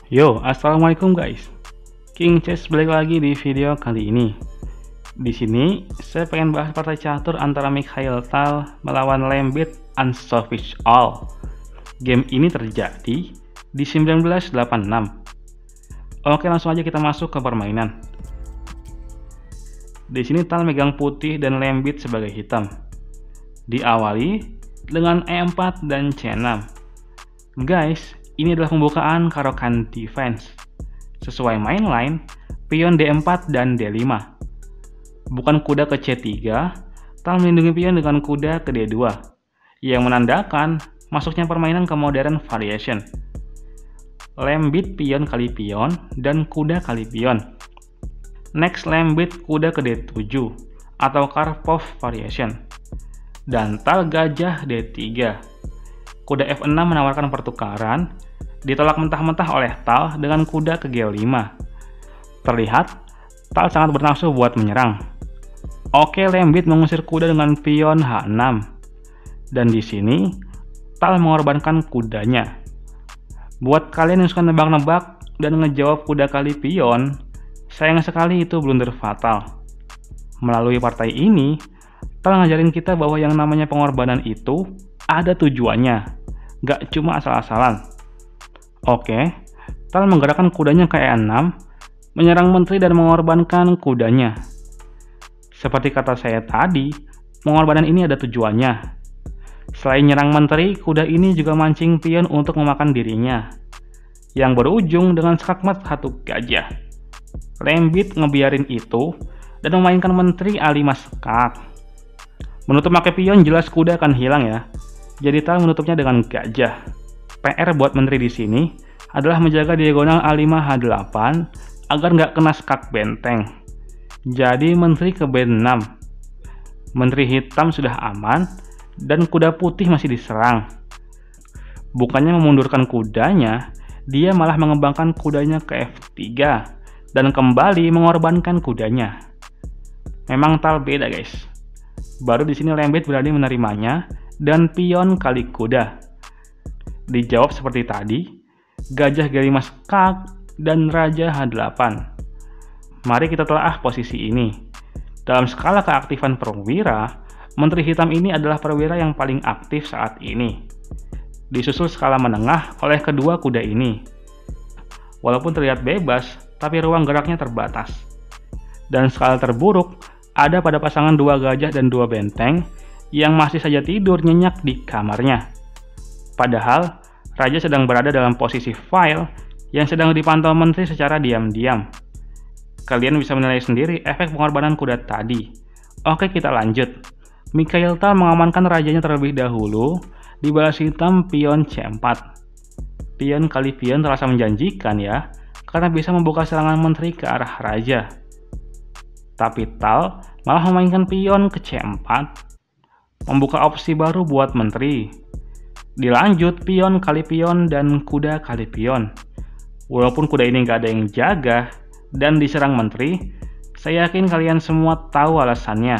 Yo, assalamualaikum guys. King Chess balik lagi di video kali ini. Di sini saya pengen bahas partai catur antara Mikhail Tal melawan Lembit Unselfish All. Game ini terjadi di 1986. Oke, langsung aja kita masuk ke permainan. Di sini Tal megang putih dan Lembit sebagai hitam. Diawali dengan E4 dan C6. Guys, ini adalah pembukaan Caro-Kann defense. Sesuai main line, pion D4 dan D5. Bukan kuda ke C3, Tal melindungi pion dengan kuda ke D2, yang menandakan masuknya permainan ke modern variation. Lembit pion kali pion dan kuda kali pion. Next Lembit kuda ke D7 atau Karpov variation. Dan Tal gajah D3. Kuda F6 menawarkan pertukaran, ditolak mentah-mentah oleh Tal dengan kuda ke G5. Terlihat, Tal sangat bernafsu buat menyerang. Oke, Lembit mengusir kuda dengan pion H6. Dan di sini, Tal mengorbankan kudanya. Buat kalian yang suka nebak-nebak dan ngejawab kuda kali pion, sayang sekali itu blunder fatal. Melalui partai ini, Tal ngajarin kita bahwa yang namanya pengorbanan itu ada tujuannya, gak cuma asal-asalan. Oke, Tal menggerakkan kudanya ke E6, menyerang menteri dan mengorbankan kudanya. Seperti kata saya tadi, pengorbanan ini ada tujuannya. Selain nyerang menteri, kuda ini juga mancing pion untuk memakan dirinya, yang berujung dengan skakmat satu gajah. Lembit ngebiarin itu dan memainkan menteri A5 skak. Menutup pakai pion jelas kuda akan hilang ya. Jadi Tal menutupnya dengan gajah. PR buat menteri di sini adalah menjaga diagonal A5 H8 agar nggak kena skak benteng. Jadi menteri ke B6. Menteri hitam sudah aman dan kuda putih masih diserang. Bukannya memundurkan kudanya, dia malah mengembangkan kudanya ke F3 dan kembali mengorbankan kudanya. Memang Tal beda guys. Baru di sini Lembit berani menerimanya dan pion kali kuda. Dijawab seperti tadi, gajah G5 skak dan raja H8. Mari kita telah posisi ini. Dalam skala keaktifan perwira, menteri hitam ini adalah perwira yang paling aktif saat ini. Disusul skala menengah oleh kedua kuda ini. Walaupun terlihat bebas, tapi ruang geraknya terbatas. Dan skala terburuk ada pada pasangan dua gajah dan dua benteng yang masih saja tidur nyenyak di kamarnya. Padahal, raja sedang berada dalam posisi file yang sedang dipantau menteri secara diam-diam. Kalian bisa menilai sendiri efek pengorbanan kuda tadi. Oke, kita lanjut. Mikhail Tal mengamankan rajanya terlebih dahulu di balas hitam pion C4. Pion kali pion terasa menjanjikan ya, karena bisa membuka serangan menteri ke arah raja. Tapi Tal malah memainkan pion ke C4, membuka opsi baru buat menteri. Dilanjut pion kali pion dan kuda kali pion. Walaupun kuda ini nggak ada yang jaga dan diserang menteri, saya yakin kalian semua tahu alasannya.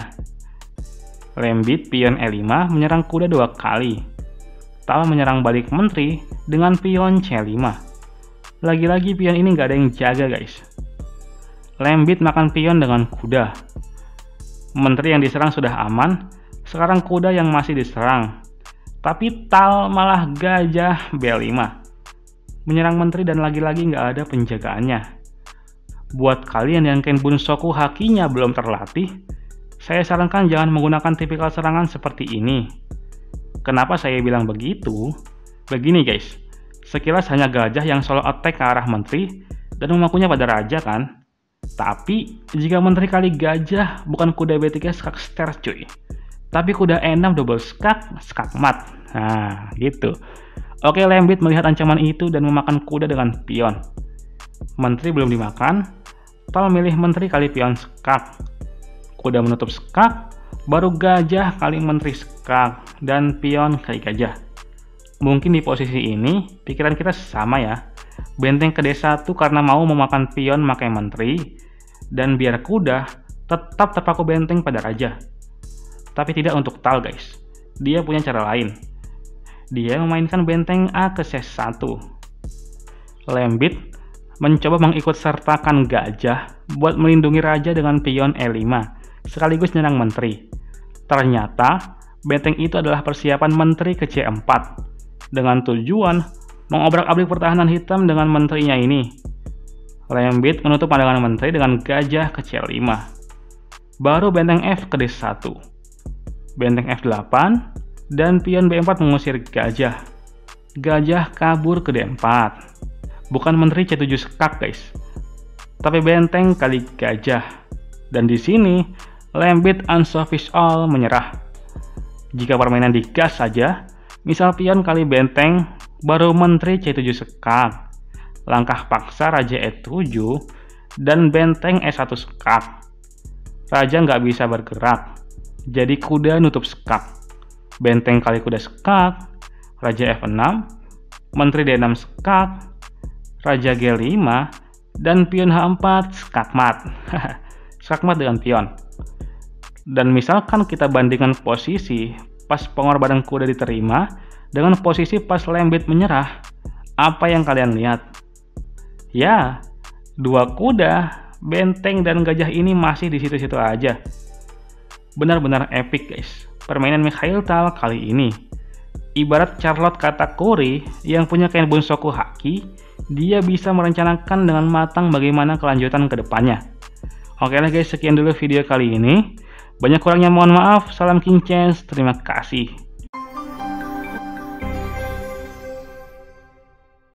Lembit pion E5 menyerang kuda dua kali. Tal menyerang balik menteri dengan pion C5. Lagi-lagi pion ini nggak ada yang jaga guys. Lembit makan pion dengan kuda. Menteri yang diserang sudah aman, sekarang kuda yang masih diserang. Tapi Tal malah gajah B5. Menyerang menteri dan lagi-lagi nggak ada penjagaannya. Buat kalian yang Ken Bunsoku hakinya belum terlatih, saya sarankan jangan menggunakan tipikal serangan seperti ini. Kenapa saya bilang begitu? Begini guys, sekilas hanya gajah yang solo attack ke arah menteri dan memakunya pada raja kan? Tapi, jika menteri kali gajah bukan kuda B3 skak ster cuy. Tapi kuda E6 double skak, skak mat. Nah, gitu. Oke, Lembit melihat ancaman itu dan memakan kuda dengan pion. Menteri belum dimakan, Tal memilih menteri kali pion skak. Kuda menutup skak, baru gajah kali menteri skak, dan pion kali gajah. Mungkin di posisi ini, pikiran kita sama ya. Benteng ke D1 karena mau memakan pion makai menteri, dan biar kuda tetap terpaku benteng pada raja. Tapi tidak untuk Tal guys, dia punya cara lain. Dia memainkan benteng A ke C1. Lembit mencoba mengikutsertakan gajah buat melindungi raja dengan pion E5, sekaligus nyerang menteri. Ternyata, benteng itu adalah persiapan menteri ke C4, dengan tujuan mengobrak-abrik pertahanan hitam dengan menterinya ini. Lembit menutup pandangan menteri dengan gajah ke C5. Baru benteng F ke D1. Benteng F8, dan pion B4 mengusir gajah. Gajah kabur ke D4. Bukan menteri C7 skak guys, tapi benteng kali gajah. Dan di sini Lembit unselfish all menyerah. Jika permainan digas saja, misal pion kali benteng, baru menteri C7 skak, langkah paksa raja E7, dan benteng E1 skak. Raja nggak bisa bergerak, jadi kuda nutup skak. Benteng kali kuda skak, raja F6, menteri D6 skak, raja G5, dan pion H4 skakmat. Skakmat dengan pion. Dan misalkan kita bandingkan posisi pas pengorbanan kuda diterima dengan posisi pas Lembit menyerah, apa yang kalian lihat? Ya, dua kuda, benteng dan gajah ini masih di situ-situ aja. Benar-benar epic guys, permainan Mikhail Tal kali ini. Ibarat Charlotte Katakuri yang punya kain bunsoku haki, dia bisa merencanakan dengan matang bagaimana kelanjutan ke depannya. Oke lah guys, sekian dulu video kali ini. Banyak kurangnya mohon maaf. Salam King Chance, terima kasih.